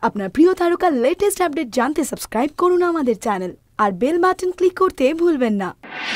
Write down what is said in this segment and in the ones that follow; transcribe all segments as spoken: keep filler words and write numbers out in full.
আপনার প্রিয় তারকার লেটেস্ট আপডেট জানতে সাবস্ক্রাইব করুন আমাদের চ্যানেল আর বেল বাটন ক্লিক করতে ভুলবেন না।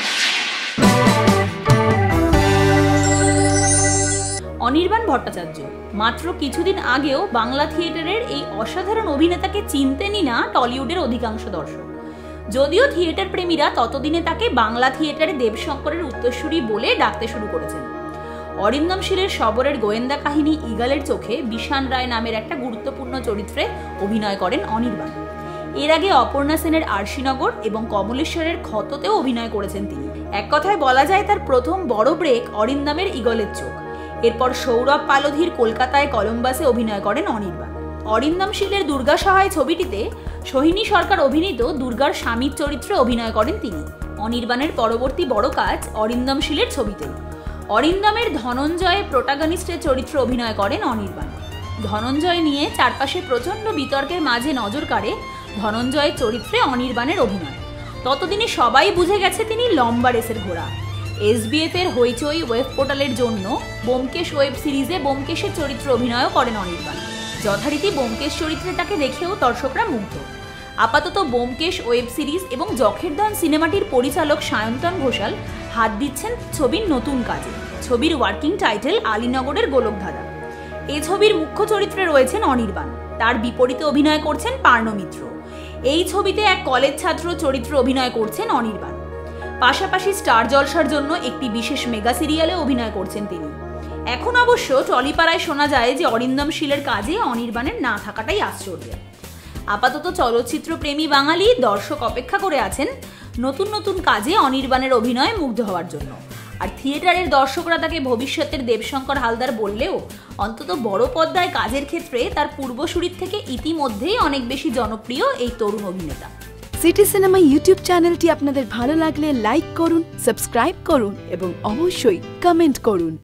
অনির্বাণ ভট্টাচার্য মাত্র কিছুদিন আগেও বাংলা থিয়েটারের এই অসাধারণ অভিনেতাকে চিনতেনই না টলিউডের অধিকাংশ দর্শক। যদিও থিয়েটার প্রেমীরা ততদিনে তাকে বাংলা থিয়েটারে দেবশঙ্করের উত্তরসূরি বলে ডাকতে শুরু করেছেন। অরিন্দম শীলের শবরের গোয়েন্দা কাহিনী ইগলের চোখে বিশান রায় নামের একটা গুরুত্বপূর্ণ চরিত্রে অভিনয় করেন অনির্বাণ। এর আগে অপর্ণা সেনের আরশিনগর এবং কমলেশ্বরের ক্ষততেও অভিনয় করেছেন তিনি। এক কথায় বলা যায় তার প্রথম বড় ব্রেক অরিন্দমের ইগলের চোখ। এরপর সৌরভ পালোধির কলকাতায় কলম্বাসে অভিনয় করেন অনির্বাণ। অরিন্দম শীলের দুর্গা সহায় ছবিটিতে সোহিনী সরকার অভিনীত দুর্গার স্বামীর চরিত্রে অভিনয় করেন তিনি। অনির্বাণের পরবর্তী বড় কাজ অরিন্দম শীলের ছবিতে। অরিন্দমের ধনঞ্জয় প্রোটাগনিস্টের চরিত্রে অভিনয় করেন অনির্বাণ। ধনঞ্জয় নিয়ে চারপাশে প্রচণ্ড বিতর্কের মাঝে নজর কাড়ে ধনঞ্জয়ের চরিত্রে অনির্বাণের অভিনয়। ততদিনে সবাই বুঝে গেছে তিনি লম্বা রেসের ঘোড়া। এসবিএফ এর হইচই ওয়েব পোর্টালের জন্য ব্যোমকেশ ওয়েব সিরিজে ব্যোমকেশের চরিত্রে অভিনয়ও করেন অনির্বাণ। যথারীতি ব্যোমকেশ চরিত্রে তাকে দেখেও দর্শকরা মুগ্ধ। আপাতত ব্যোমকেশ ওয়েব সিরিজ এবং যখের ধন সিনেমাটির পরিচালক সায়ন্তন ঘোষাল হাত দিচ্ছেন ছবির নতুন কাজে। ছবির ওয়ার্কিং টাইটেল আলীনগরের গোলকধাঁধা। এই ছবির মুখ্য চরিত্রে রয়েছেন অনির্বাণ, তার বিপরীতে অভিনয় করছেন পার্ণ মিত্র। এই ছবিতে এক কলেজ ছাত্র চরিত্রে অভিনয় করছেন অনির্বাণ। পাশাপাশি স্টার জলসার জন্য একটি বিশেষ মেগা সিরিয়ালে অভিনয় করছেন তিনি। এখন অবশ্য টলিপাড়ায় শোনা যায় যে অরিন্দম শীলের কাজে অনির্বাণের না থাকাটাই আশ্চর্য। আপাতত চলচ্চিত্র প্রেমী বাঙালি দর্শক অপেক্ষা করে আছেন নতুন নতুন কাজে অনির্বাণের অভিনয়ে মুগ্ধ হওয়ার জন্য। আর থিয়েটারের দর্শকরা তাকে ভবিষ্যতের দেবশঙ্কর হালদার বললেও অন্তত বড় পর্দায় কাজের ক্ষেত্রে তার পূর্বসূরির থেকে ইতিমধ্যেই অনেক বেশি জনপ্রিয় এই তরুণ অভিনেতা। সিটি সিনেমা ইউটিউব চ্যানেলটি আপনাদের ভালো লাগলে লাইক করুন, সাবস্ক্রাইব করুন এবং অবশ্যই কমেন্ট করুন।